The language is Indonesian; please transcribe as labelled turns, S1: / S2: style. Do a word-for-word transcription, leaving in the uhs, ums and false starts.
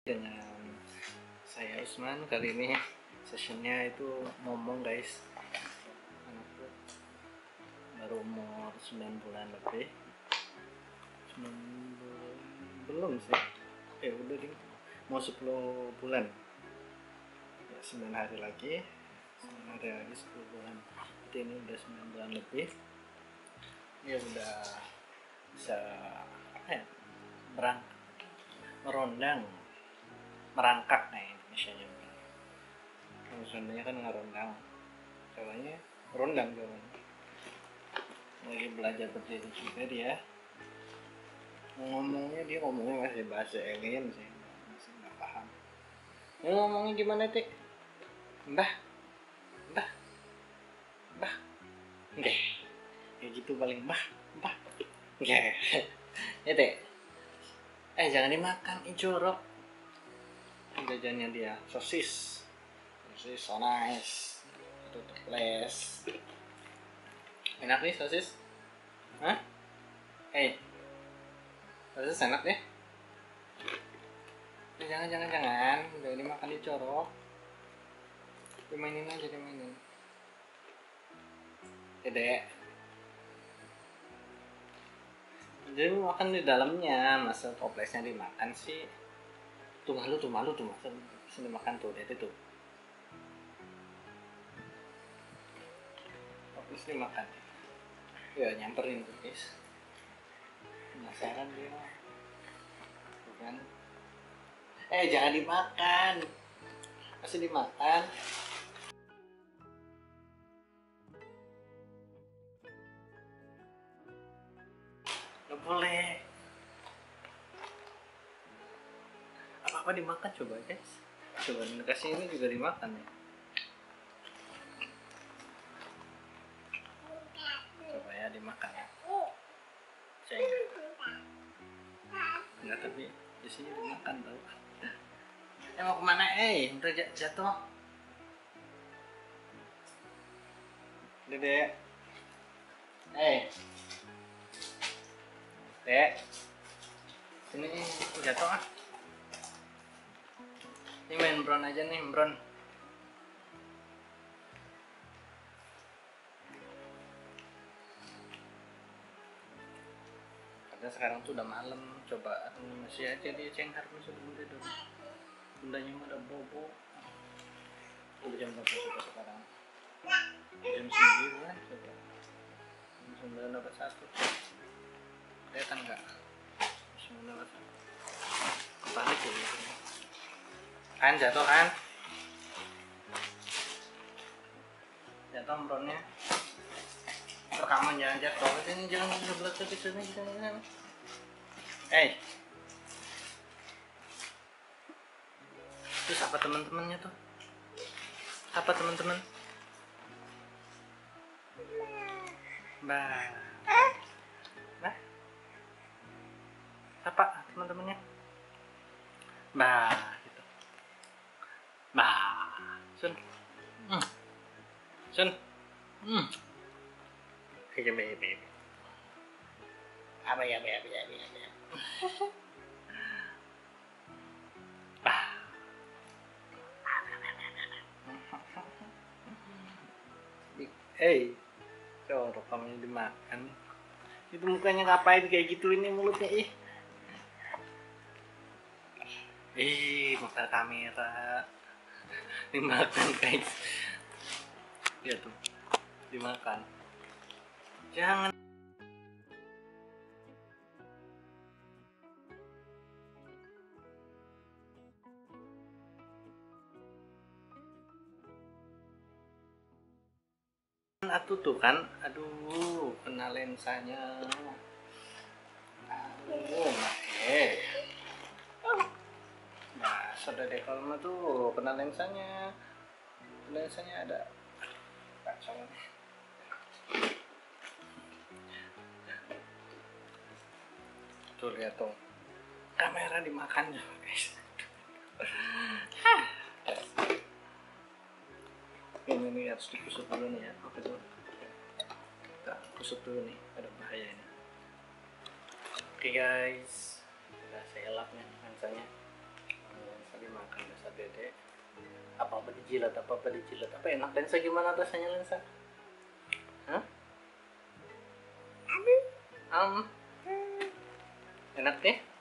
S1: dengan saya Usman. Kali ini sessionnya itu ngomong guys. Anakku baru umur sembilan bulan lebih. sembilan bulan belum sih. Eh udah ding. Mau sepuluh bulan. Ya sembilan hari lagi. sembilan hari lagi sepuluh bulan. Jadi ini udah sembilan bulan lebih. Dia udah bisa apa ya? Berang merondang, merangkak nih Indonesia-nya. Kalau seandainya kan ngerondang, caranya rondang jalan. Lagi belajar berdiri juga dia. Ngomongnya dia ngomongnya masih bahasa alien sih, masih nggak paham. Dia ngomongnya gimana tik? Mbah, mbah, mbah, nggak, kayak gitu paling mbah, mbah, nggak, ya tik. Eh jangan dimakan, ini jorok. Jajannya dia sosis, sosis so nice, itu toples. Enak nih sosis, hah? Eh, sosis enak deh. Eh, jangan jangan jangan, udah dimakan dicorok. Dimainin aja dimainin. Dedek. Jadi makan di dalamnya, masa toplesnya dimakan sih? Tuh malu tuh malu tuh masa bisa dimakan tuh, lihat itu. Toples dimakan. Ya nyamperin tuh guys. Penasaran dia. Bukan? Eh jangan dimakan. Masih dimakan. Gak boleh. Apa-apa dimakan coba guys. Coba kasih ini juga dimakan ya. Coba ya dimakan. Ceng. Enggak, tapi di sini dimakan tau. Eh mau kemana eh? Udah jatuh. Dedek. Eh. Dek. Sini jatuh ah. Ini main bron aja nih, bron. Karena sekarang tuh udah malam, coba masih aja dia cenghar masih belum tidur. Bundanya udah bobo. Udah jam berapa coba sekarang? Jam sembilan coba. Jam sembilan dapat satu. Kelihatan nggak? Sembilan dapat satu. Kebalik ya gitu. Kan jatuh kan? Jatuh bronnya. Rekaman jangan jatuh. Ini jangan sebelah ke sini jangan. Eh. Terus apa teman-temannya tuh? Apa teman-teman? Bah. Bah. Apa teman-temannya? Bah. Bah, Sun, hmm. Sun, hmm. Kayak bebe. Apa ya, apa ya, apa ya, apa ya. Bah. Eh, corok kamu dimakan. Itu mukanya ngapain kayak gitu ini mulutnya ih. Ih, mata kamera. Dimakan guys. Ya tuh dimakan. Jangan atuh tuh kan. Aduh kena lensanya. Aduh eh nah sudah deh kalau tuh kena lensanya. Lensanya ada kacau. Tuh lihat tuh kamera dimakan juga guys. Ini nih harus dikusut dulu nih ya. Oke tuh kita kusut dulu nih, ada bahaya ini. Oke guys, udah saya lap nih lensanya. Kayak apa-apa dijilat, apa-apa dijilat. Apa enak Lensa? Gimana rasanya Lensa? Hah? Um, enak nih?